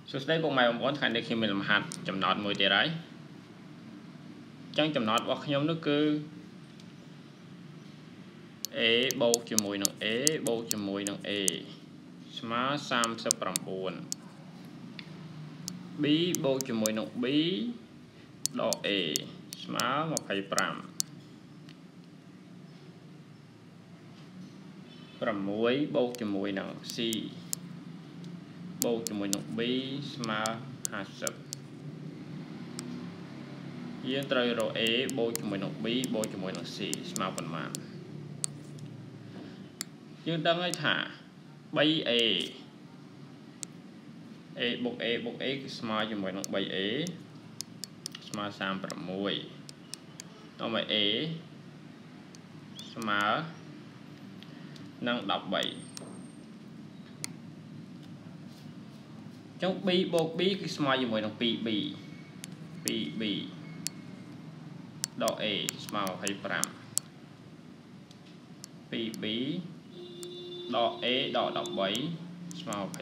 สุดท้ายพวกมันบอกว่าในคิมเป็นมหัศจำนวนมวยเตะไรจังจำนวนว่าขยมนึกคือ A บวกจมูกหนึ่ง A บวกจมูกหนึ่ง A สมา39 B บวกจมูกหนึ่ง B ดอก A สมา25มวยบวกจมูกหนึ่ง C บวกจมูกหนึ่ง B สมา50យើងត្រូវរក A បូកជាមួយនឹង B បូកជាមួយនឹង C ស្មើប៉ុន្មានយើងដឹងហើយថា 3A A បូក A បូក A គឺស្មើជាមួយនឹង 3A ស្មើ36ដល់មក A ស្មើនឹង13ចុះ B បូក B គឺស្មើជាមួយនឹង 2B 2B ដក A ស្មើ25 2B ដក A ដក13ស្មើ25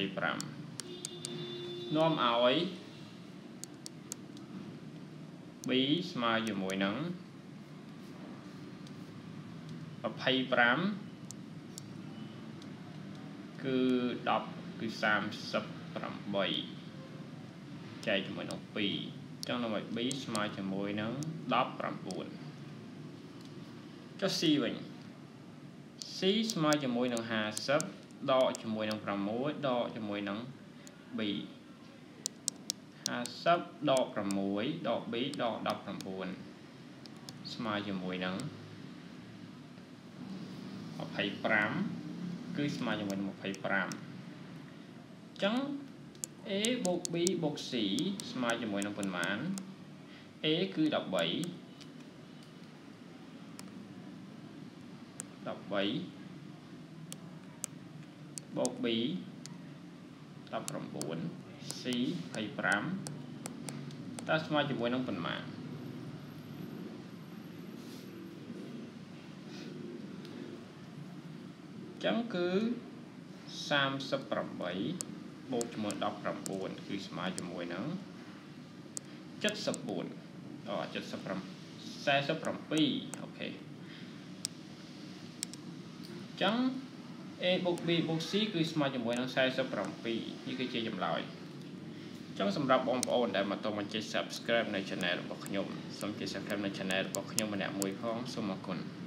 នាំឲ្យ B ស្មើជាមួយនឹង25គឺ10គឺ38ចែកជាមួយនឹង2ចឹងដើម្បី B ស្មើជាមួយនឹង19ចុះ C វិញ C ស្មើជាមួយនឹង50ដកជាមួយនឹង6ដកជាមួយនឹង B 50ដក6ដក B ដក19ស្មើជាមួយនឹង25គឺស្មើជាមួយនឹង25ចឹងA បូក B បូក C ស្មើជាមួយនឹងប៉ុន្មាន A គឺ13បូក B 19 C 25តើស្មើជាមួយនឹងប៉ុន្មានចឹងគឺ38បូកជាមួយ19គឺស្មើជាមួយនឹង74អូ47អូខេចឹង A បូក B បូក C គឺស្មើជាមួយនឹង47នេះគឺជាចម្លើយចឹងសម្រាប់បងប្អូនដែលមកតមកចុច Subscribe នៅ Channel របស់ខ្ញុំសូមចុច Subscribe នៅ Channel របស់ខ្ញុំម្នាក់មួយផងសូមអរគុណ